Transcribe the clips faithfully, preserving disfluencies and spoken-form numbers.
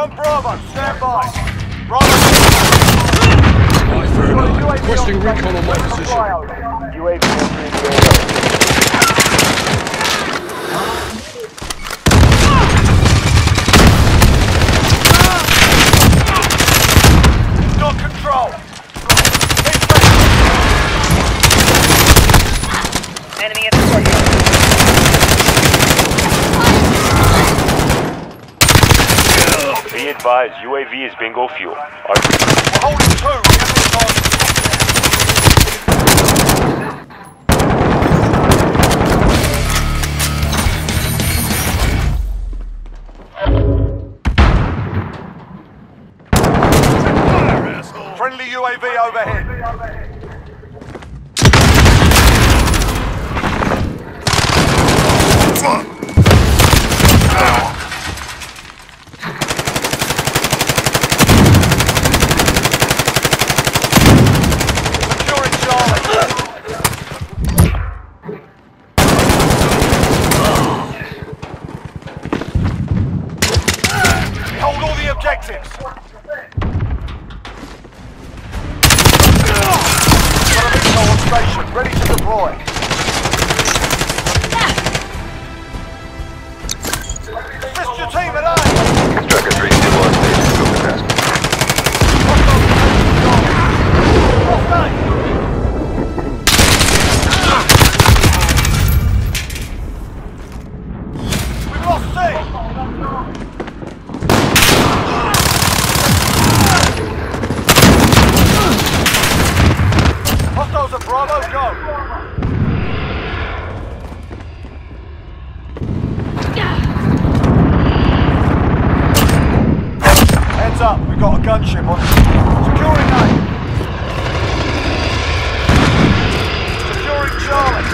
on Bravo, stand by. Bravo. Right, fair enough. Requesting recon on my position. U A V entering the area. Got control. Enemy at the courtyard. Be advised, U A V is bingo fuel. Are Holding two. Friendly U A V overhead. Securing Charlie. Hold all the objectives. Station, ready to deploy. Assist your team at A. Striker three two one station, go for task. We've lost C. Hostiles at Bravo, go! Heads up, we've got a gunship on. Securing A. Securing Charlie.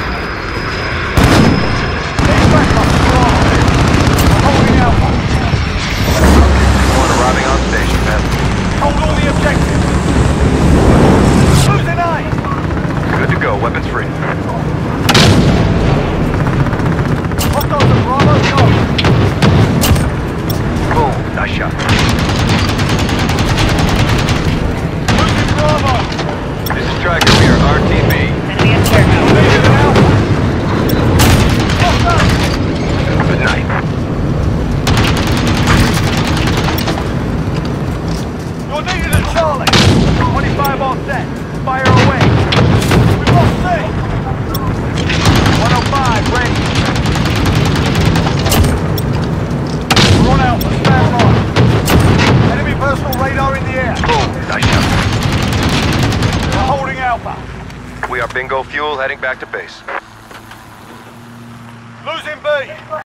Need backup, Bravo. I'm holding Alpha. One arriving on station, man. Hold all the objectives. Losing A. Good to go, weapons free. Hostiles at Bravo, go! Boom, nice shot. Losing Bravo! This is Striker, we are R T B. Enemy at warehouse. Needed an Alpha! Hostile! Good night. You're needed at Charlie! twenty-five on set. Fire away! We've lost C! one oh five, ready. We're on Alpha, stand by. Enemy personal radar in the air. Boom, nice shot. We're holding Alpha. We are bingo fuel, heading back to base. Losing B.